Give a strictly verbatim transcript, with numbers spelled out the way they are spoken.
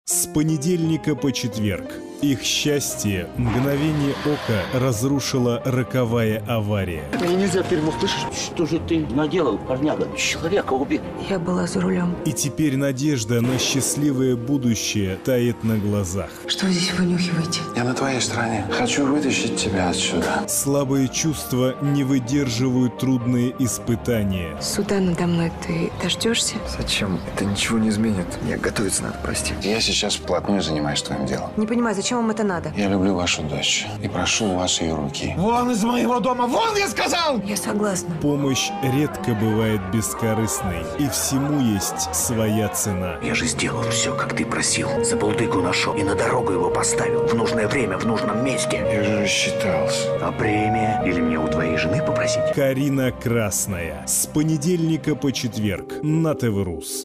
С понедельника по четверг их счастье мгновение ока разрушила роковая авария. Мне нельзя в тюрьму, слышишь? Что же ты наделал, парняга? Человека убил. Я была за рулем. И теперь надежда на счастливое будущее тает на глазах. Что вы здесь вынюхиваете? Я на твоей стороне. Хочу вытащить тебя отсюда. Слабые чувства не выдерживают трудные испытания. Суда надо мной ты дождешься? Зачем? Это ничего не изменит. Мне готовиться надо, прости. Я сейчас вплотную занимаюсь твоим делом. Не понимаю, зачем вам это надо? Я люблю вашу дочь и прошу у вас ее руки. Вон из моего дома! Вон, я сказал! Я согласна. Помощь редко бывает бескорыстной, и всему есть своя цена. Я же сделал все, как ты просил. За булдыгу нашел и на дорогу его поставил. В нужное время, в нужном месте. Я же рассчитался. А премия? Или мне у твоей жены попросить? Карина Красная. С понедельника по четверг на тэ вэ Рус.